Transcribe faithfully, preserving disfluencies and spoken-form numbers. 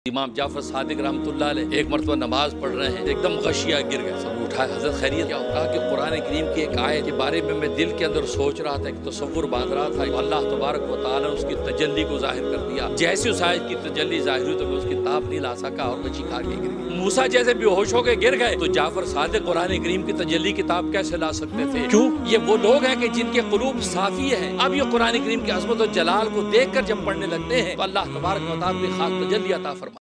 इमाम जाफर सादिक रहमतुल्लाह अलैह एक मरतबा नमाज पढ़ रहे हैं, एकदम गशिया गिर गए। सब उठाए, हजरत खैरियत क्या? कहा कि कुरान करीम की एक आयत के बारे में मैं दिल के अंदर सोच रहा था, एक तसव्वुर बांध रहा था। तो अल्लाह तबारक व तआला ने उसकी तजल्ली को जाहिर कर दिया। जैसे उस आयत की तजल्ली जाहिर हुई तो मैं उसकी ताब नहीं ला सका और बची खा के गिर गई। मूसा जैसे बेहोश होकर गिर गए तो जाफर सादिक कुरान करीम की तजल्ली किताब कैसे ला सकते थे? क्यों? ये वो लोग हैं कि जिनके कुलूब साफी है। अब ये कुरान करीम की अज़मत और जलाल को देख कर जब पढ़ने लगते हैं तो अल्लाह तबारक व तआला की खास तजल्ली अता फरमा।